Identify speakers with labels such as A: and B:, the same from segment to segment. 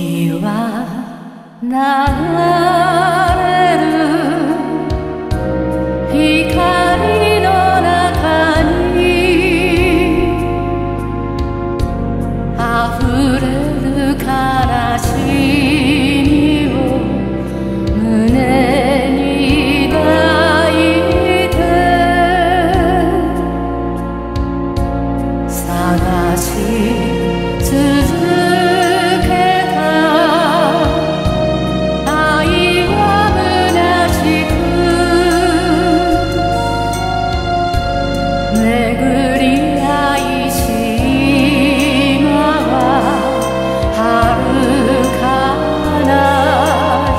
A: 時は流れる光の中に溢れる悲しみを胸に抱いて探し続けた愛は虚しく巡り合いし今は遥かな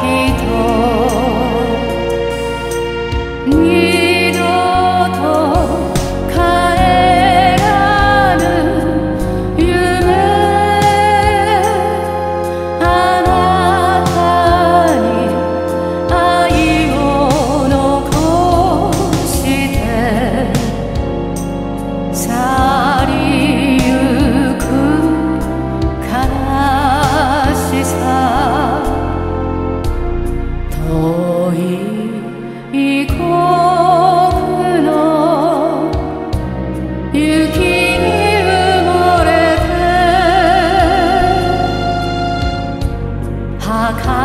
A: 人二度と帰らぬ夢あなたに愛を残して去りゆく悲しさ遠い異国の雪に埋もれて儚